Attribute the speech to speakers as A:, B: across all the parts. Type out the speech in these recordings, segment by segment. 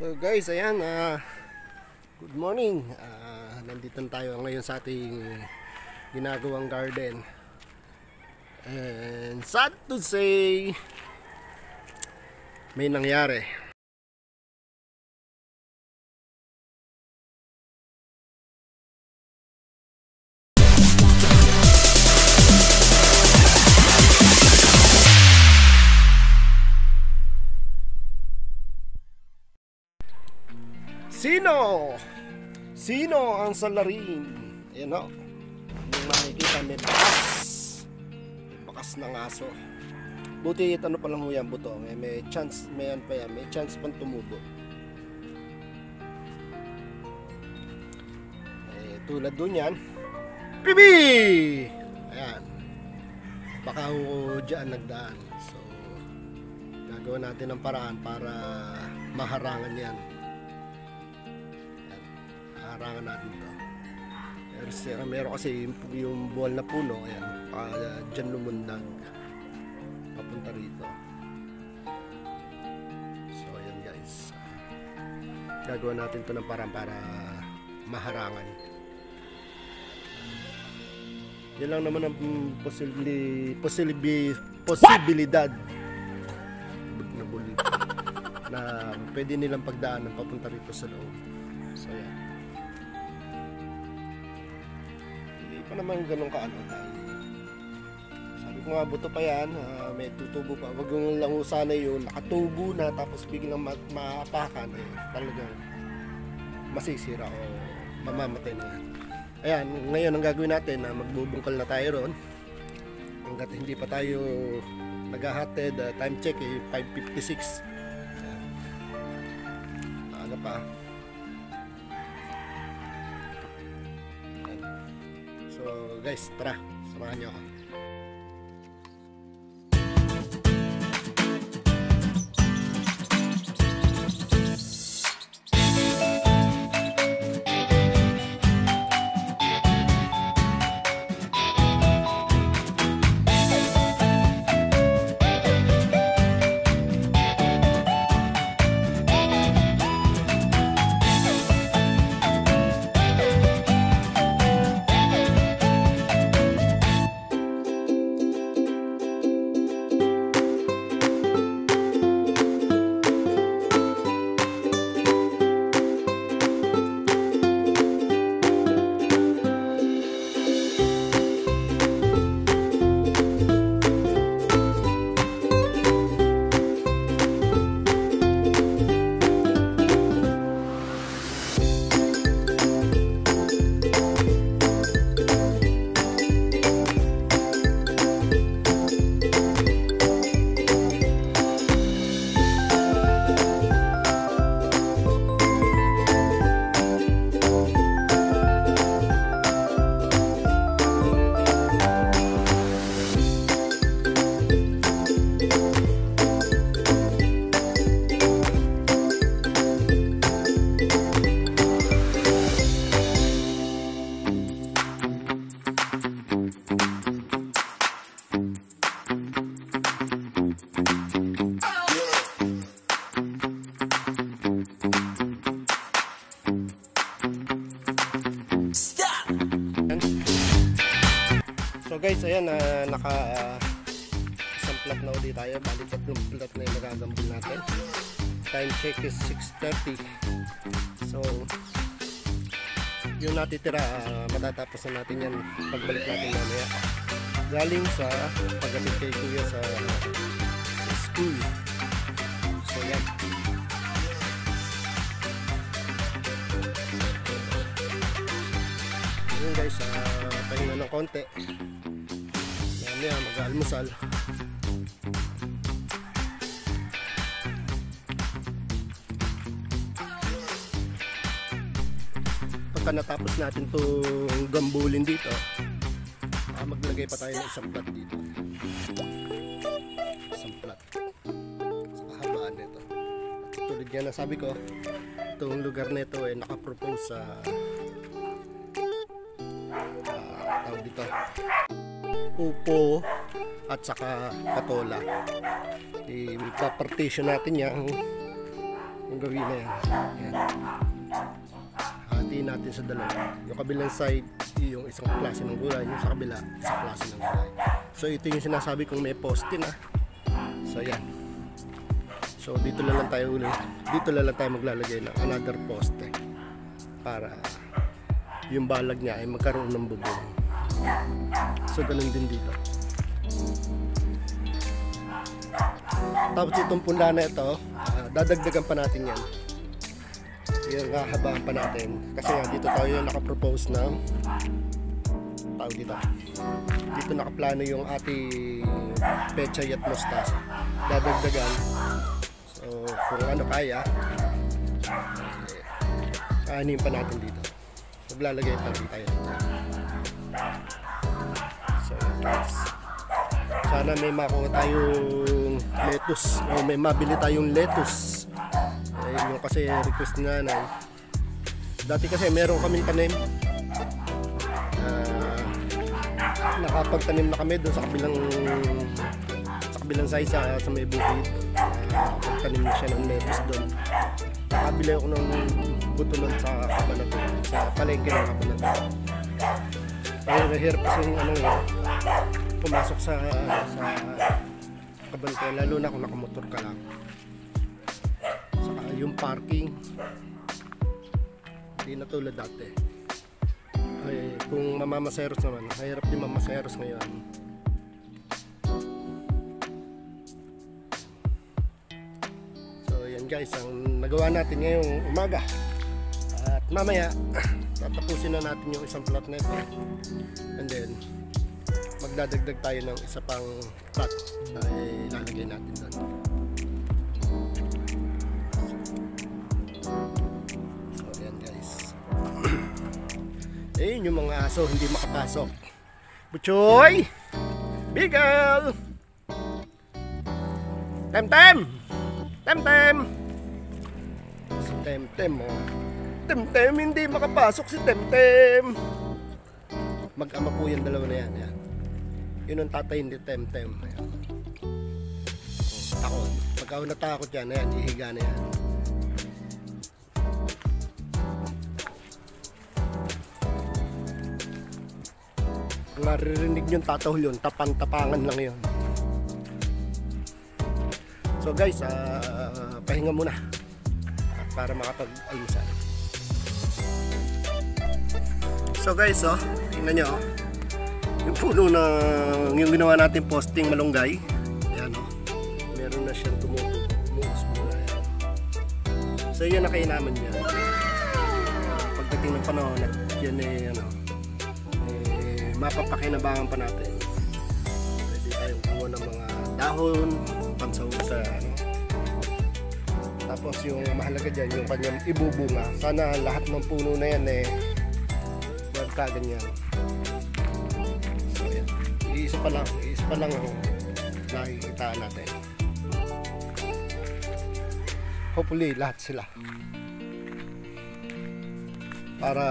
A: So guys, ayan, good morning. Nandito tayo ngayon sa ating ginagawang garden. And sad to say, may nangyari. Sino ang salarin? Ayan o. Yung makikita may bakas ng aso. Buti ano pa lang ho yan, buto. May chance, may chance pang tumubo. Tulad dun yan. Pibi! Ayan. Baka ho dyan nagdaan. So, gagawin natin ng paraan para maharangan yan. Harangan natin ito. Meron kasi yung buwal na puno, ayan, dyan lumundag papunta rito. So ayan guys, gagawa natin ito ng parang para maharangan. Yan lang naman ang posibilidad na pwede nilang pagdaanan papunta rito sa loob. So ayan, pa naman ganun kaano. Sabi ko nga, buto pa yan, may tutubo pa. Wag yung lang sana yun, nakatubo na tapos biglang maapakan, talagang masisira o mamamatay na yan. Ayan, ngayon ang gagawin natin, magbubungkal na tayo ron hanggat hindi pa tayo naghahatid. Time check 5:56. Aga pa. So guys, tara, samahan niyo ako. So guys, ayan, isang plat na ulit tayo. Balik 3 plat na yung nagagambol natin. Time check is 6:30. So yung natitira, matatapos na natin yan pagbalik natin mamaya galing sa paggamit kay kuya sa school. So yan. Yun guys, pahinga ng konti. Yan, mag-almusal. Pagka natapos natin itong gambulin dito, maglagay pa tayo ng isang plat dito. Isang plat sa kahabaan nito. Tulad yan na sabi ko, itong lugar nito ay nakapropose sa tawag dito, upo at saka patola. Ipapartition natin yan gagawin na yan. Ayan. Hatiin natin sa dalawa. Yung kabilang side, yung isang klase ng gulay. Yung sa kabila, isang klase ng gulay. So ito yung sinasabi kong may poste na. So yan. So dito na lang tayo ulit. Dito na lang tayo maglalagay ng another poste. Para yung balag niya ay magkaroon ng bubong. So ganun din dito. Tapos itong punla na ito, dadagdagan pa natin yan. Yung hahabaan pa natin. Kasi nga dito tayo nakapropose ng tawag dito. Dito nakaplano yung ating pechay at mustasa. Dadagdagan. So kung ano kaya, aanin pa natin dito. Maglalagay pa rin tayo dito. So guys, sana may makuha tayong lettuce o may mabili tayong lettuce. Yung kasi request ni nanay. Dati kasi meron kaming tanim. Nakapagtanim na kami doon sa kabilang size sa may bukid. Pagtanim na siya ng lettuce doon. Nakabili ako ng buto nun sa Cabanatuan, sa palengke ng Cabanatuan. Pero nahirap kasi yung ano yun, pumasok sa Cabanatuan, lalo na kung nakamotor ka lang. Saka yung parking, hindi na tulad dati. Ay, kung mamamaseros naman, mahirap din mamaseros ngayon. So yan guys, ang nagawa natin ngayong umaga. At mamaya, tatapusin na natin yung isang plot nito. And then, magdadagdag tayo ng isa pang plot na ilalagay natin doon. So yan guys. Ayun yung mga aso hindi makapasok. Butchoy! Bigel! Temtem! Temtem! Si Temtem oh. Temtem, hindi makapasok si Temtem. Mag-ama po yung dalawa na yan. Yan. Yun ang tatay ni Temtem. Ayan. Takot. Pagka natakot yan, ayan, ihiga na yan. Kung maririnig yung tatahol yun, tapang-tapangan lang yun. So guys, pahinga muna para makapag-almusal. So guys, tingnan nyo, yung puno na yung ginawa natin posting malunggay, ayan meron na siyang tumutos muna. So yun na kainaman niya. Pagdating ng panahon, yan mapapakinabangan pa natin. Pwede tayong kuha ng mga dahon, pansahog sa Tapos yung mahalaga dyan, yung kanyang ibubunga. Sana lahat ng puno na yan magkaganyan. So yan, iisa pa lang ang nakikita natin. Hopefully lahat sila. Para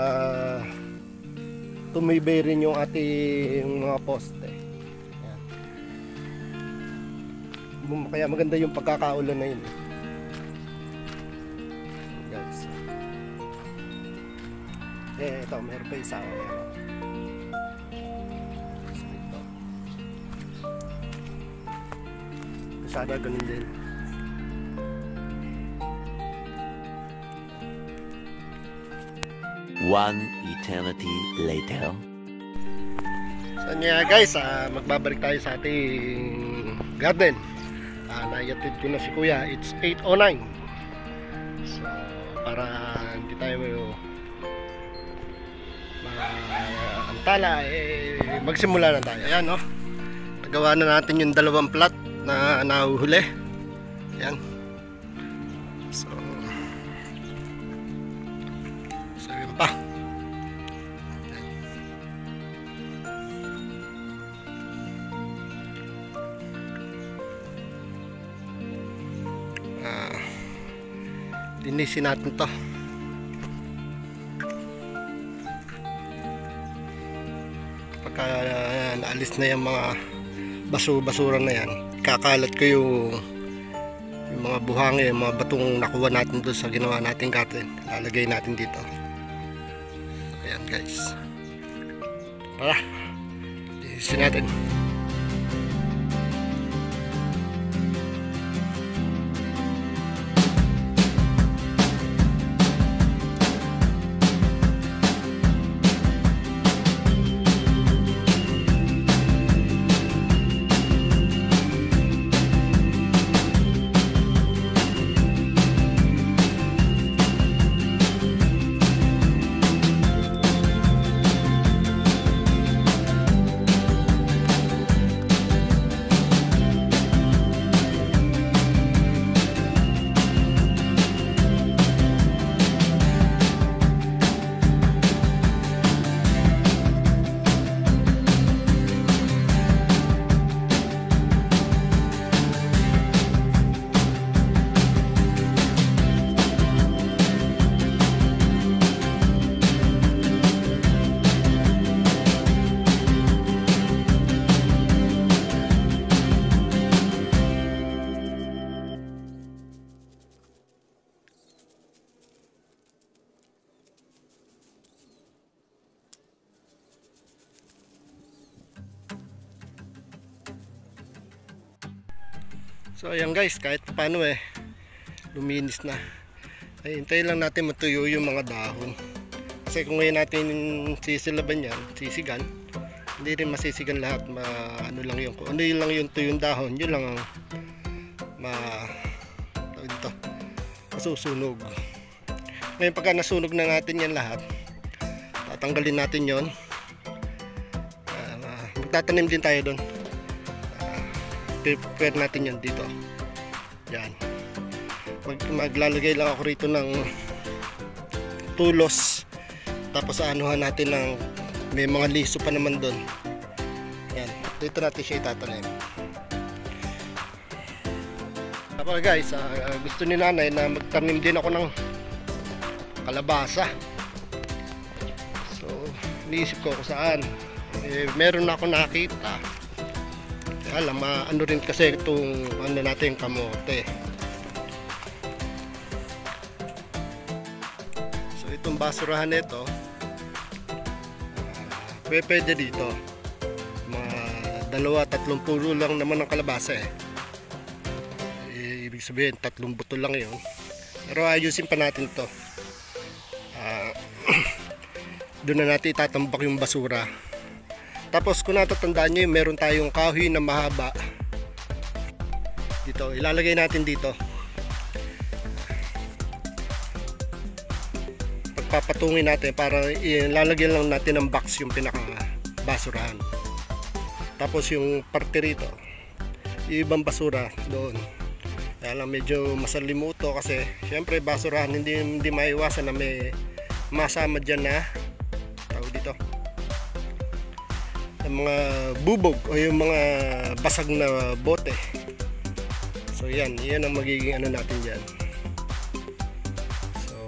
A: tumibay rin yung ating mga poste. Yan. Kaya maganda yung pagkakaulan na yun. Guys. Ito, meron pa isa. So, ito. Sana ganun din.
B: One eternity later.
A: So nga guys, magbabalik tayo sa ating garden. Nayatid ko na si Kuya. It's 8:09. So para hindi tayo antala, magsimula na tayo. Ayan nagawa na natin yung dalawang plat na nahuhuli. Ayan. So yun pa. Linisin natin to. Pagka naalis na yung mga basura na yan, kakalat ko yung yung mga buhangin, yung mga batong nakuha natin doon sa ginawa nating garden, lalagay natin dito. Ayan guys, tara, linisin natin. So ayan guys, kahit paano luminis na. Ay, hintayin lang natin matuyo yung mga dahon. Kasi kung ngayon natin sisilaban yan, sisigan, hindi rin masisigan lahat. Ano lang yung, ano yun lang yung tuyong dahon, yun lang ang masusunog. Ngayon pagka nasunog na natin yan lahat, tatanggalin natin yon. Magtatanim din tayo doon. Prepare natin yan dito. Yan. Maglalagay lang ako rito ng tulos. Tapos anuhan natin ng may mga liso pa naman doon. Yan. Dito natin siya itatanim. Tapos guys, gusto ni nanay na magtanim din ako ng kalabasa. So, iniisip ko kung saan. Meron na ako nakita. Alam, ano rin kasi itong ano natin kamote. So itong basurahan nito, pwede dito. Mga 2-3 pulo lang naman ang kalabasa ibig sabihin 3 buto lang yun. Pero ayusin pa natin to. Doon na natin itatambak yung basura. Tapos kung natatandaan nyo, meron tayong kahoy na mahaba dito, ilalagay natin dito. Pagpapatungin natin para ilalagyan lang natin ng box yung pinaka basurahan. Tapos yung parte rito, yung ibang basura doon. Kaya lang medyo masalimuto kasi syempre basurahan, hindi maiwasan na may masama dyan na tawag dito, yung mga bubog o yung mga basag na bote. So yan ang magiging ano natin dyan. So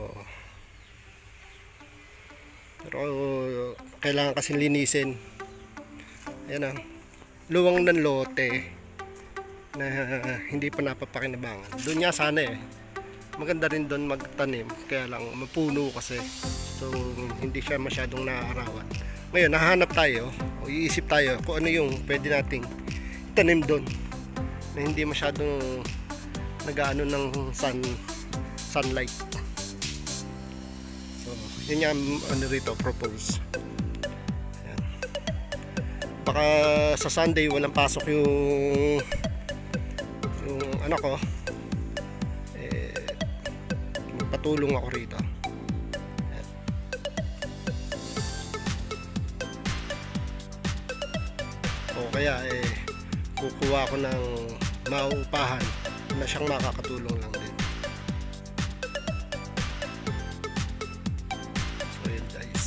A: pero kailangan kasi linisin. Yan luwang ng lote na hindi pa napapakinabangan. Doon nga sana maganda rin doon magtanim, kaya lang mapuno kasi, so hindi siya masyadong naaarawan. Ngayon nahanap tayo o iisip tayo kung ano yung pwede nating itanim doon na hindi masyadong nag-aano ng sunlight. So yun yung ano rito propose. Ayan. Baka sa Sunday walang pasok yung anak ko, patulong ako rito. O kaya kukuha ko ng mauupahan na siyang makakatulong lang din. So yun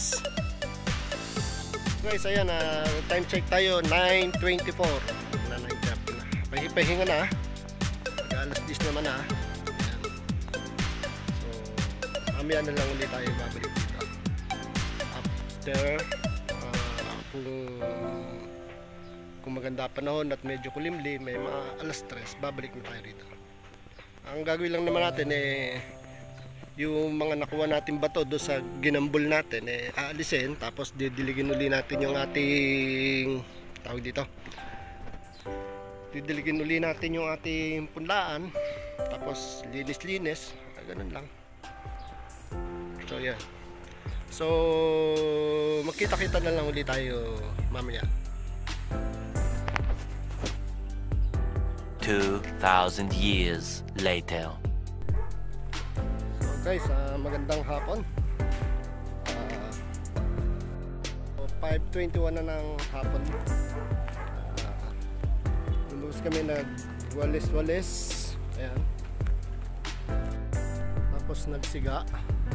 A: guys, ayan, time check tayo 9:24 na 9:30 na. Pahinga na, alas 10 naman na. Mamaya na lang ulit tayo babalik dito after kung maganda panahon at medyo kulimlim, may mga alas 3 babalik na tayo rito. Ang gagawin lang naman natin yung mga nakuha natin bato do sa ginambol natin aalisin, tapos didiligin uli natin yung ating tawag dito. Didiligin uli natin yung ating punlaan, tapos linis-linis, ganun lang. So yan. So magkita-kita na lang uli tayo mamaya.
B: 2,000 years later.
A: So guys, magandang hapon. 5:21 na ng hapon. Lulus kami nagwalis-walis. Ayan. Tapos nagsiga.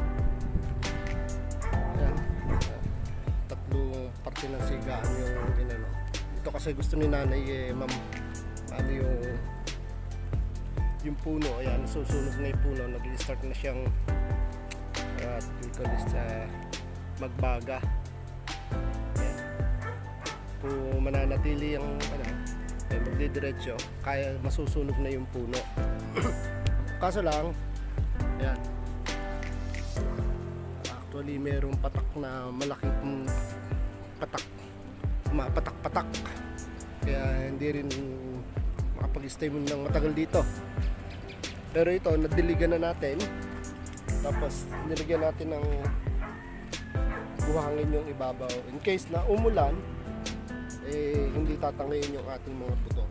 A: Ayan. Tatlong parte ng sigaan yung ginano. Ito kasi gusto ni nanay ma'am, ano yung puno, ayan, susunog na yung puno, nag-start na siyang magbaga. Ayan. Kung mananatili yung magdidiretso, kaya masusunog na yung puno. Kaso lang, ayan, actually merong patak na malaking patak, mapatak-patak, kaya hindi rin makapag-stay mo ng matagal dito. Pero ito, nadiligan na natin, tapos nilagyan natin ng buhangin yung ibabaw in case na umulan, hindi tatangayin yung ating mga buto.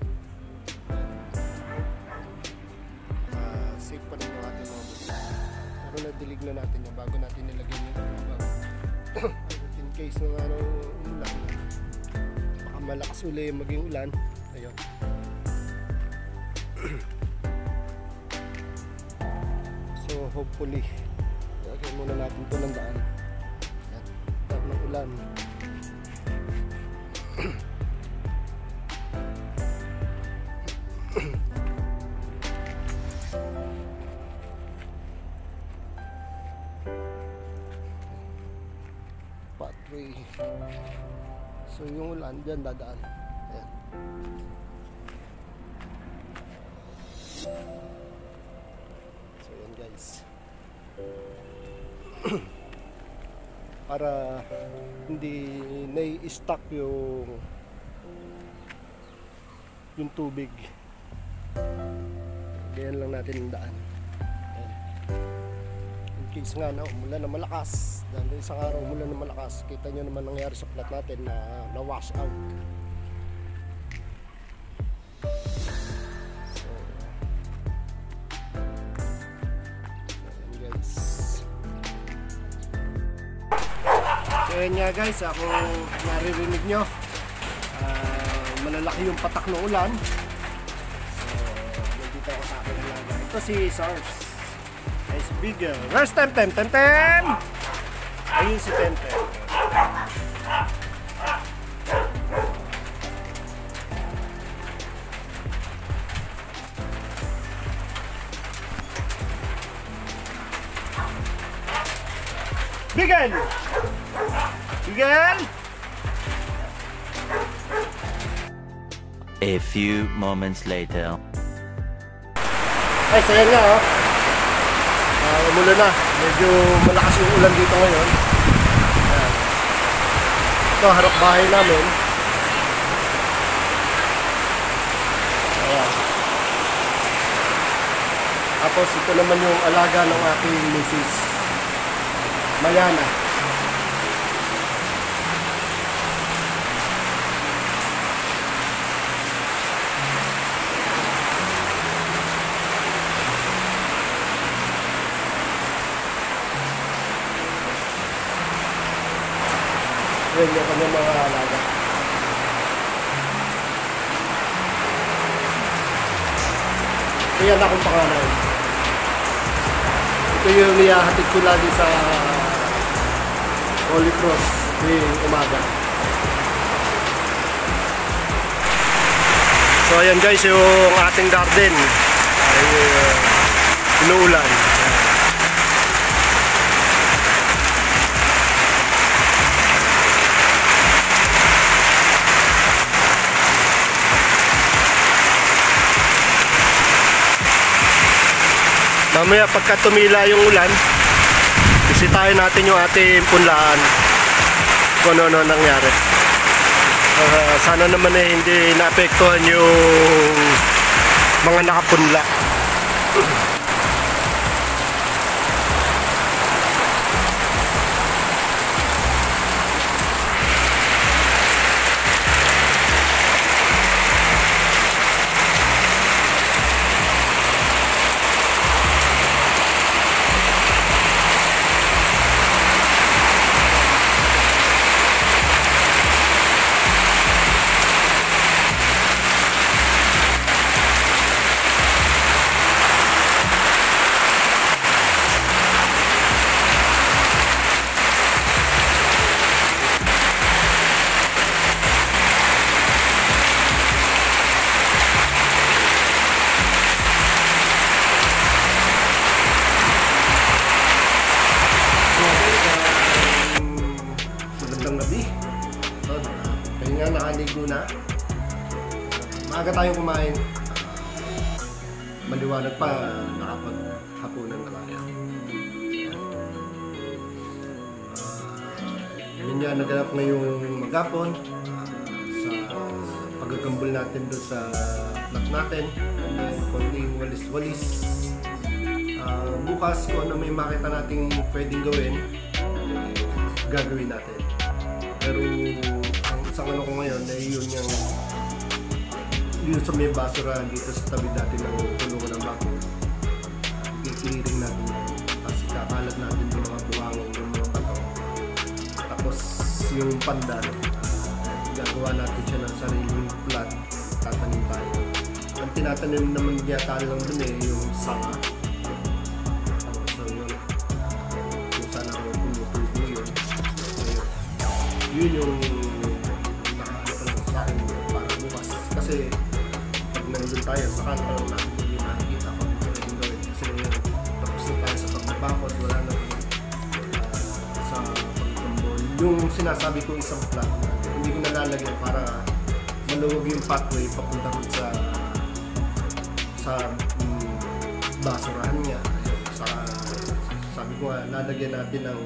A: Safe pa rin yung ating mga buto, pero nadilig na natin yung bago natin nilagyan yung ibabaw. In case na umulan, baka malakas uli maging ulan. Ayun. So hopefully lagyan muna natin ito ng daan at ng ulan. Pathway. So yung ulan dyan dadaan. Ayan. So yan guys. Para hindi nai-stuck yung tubig. Ganyan lang natin yung daan. Ayan. In case nga na umulan na malakas, dahil isang araw umulan na malakas, kita nyo naman nangyari sa plat natin na wash out. So yun nga guys, kung naririnig nyo, malalaki yung patak ng ulan. So nandito ako sa akin alaga. Ito si Sars. Nice bigger. Where's Temtem? Temtem! Ayun si Temtem. Bigel! Bigel!
B: A few moments later.
A: Ay, sayang nga umulan na. Medyo malakas yung ulan dito ngayon. Ayan. Ito, harap bahay namin. Ayan. Tapos ito naman yung alaga ng aking misis, Mayana. Yan yung kanyang mga alaga. Ayan akong pangalan. Ito yung niyahatid ko lagi sa Holy Cross di umaga. So ayan guys, yung ating garden ay inuulan. Mamaya pagka tumila yung ulan, bisitahin natin yung ating punlaan kung ano nangyari. Sana naman hindi naapektuhan yung mga nakapunla. Magandang gabi. Kaya nga nakaligo na. Maaga tayong kumain. Maliwanag pa, nakapaghapunan na tayo. Yun nga, naganap na yung maghapon sa pagagambol natin doon sa plot natin. And then, konting walis-walis. Bukas, kung ano may makita nating pwedeng gawin, gagawin natin. Pero ang isang ano ko ngayon ay yun sa may basura dito sa tabi natin ng tulungan ng bako. I-clearing natin yan. Tapos ikakalat natin yung mga buhangin, yung mga bato. Tapos yung pandan, gagawa natin siya ng sariling plot. Tatanim tayo. Ang tinatanim naman yata lang dun yung sanga. Yun yung nakakita sa akin para bukas. Kasi pag nandun tayo, saka na lang natin yung nakikita kung pwedeng gawin. Kasi ngayon, tapos na tayo sa pagbabakot, wala na sa pagtambol. Yung sinasabi ko isang plot, hindi ko nalalagyan para maluwag yung pathway papunta rin sa basurahan niya. Sabi ko nga, lalagyan natin ng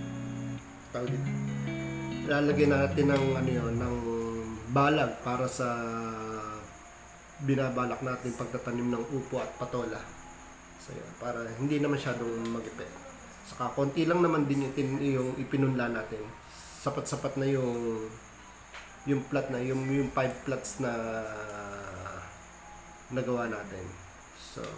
A: lalagyan natin ng ng balag para sa binabalak natin pagtatanim ng upo at patola. So, para hindi na masyadong mag-epekto. Saka konti lang naman din yung ipinunla natin. Sapat-sapat na yung plot na yung 5 plots na nagawa natin. So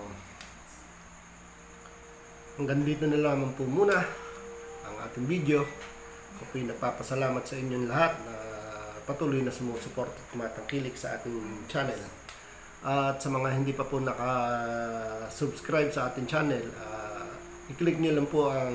A: hanggang dito na lamang po muna ang ating video. Ako po'y nagpapasalamat sa inyong lahat na patuloy na sumusuporta at tumatangkilik sa ating channel. At sa mga hindi pa po naka-subscribe sa ating channel, i-click nyo lang po ang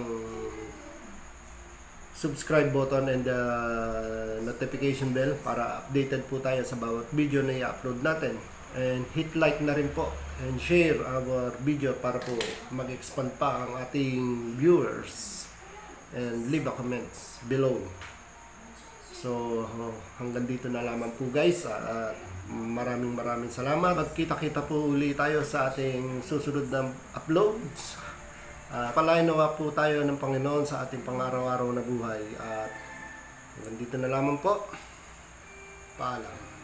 A: subscribe button and the notification bell para updated po tayo sa bawat video na i-upload natin. And hit like na rin po and share our video para po mag-expand pa ang ating viewers. And leave a comments below. So hanggang dito na lamang po guys. Maraming salamat. Magkita-kita po ulit tayo sa ating susunod na uploads. Palain nawa po tayo ng Panginoon sa ating pang-araw-araw na buhay. At hanggang dito na lamang po. Paalam.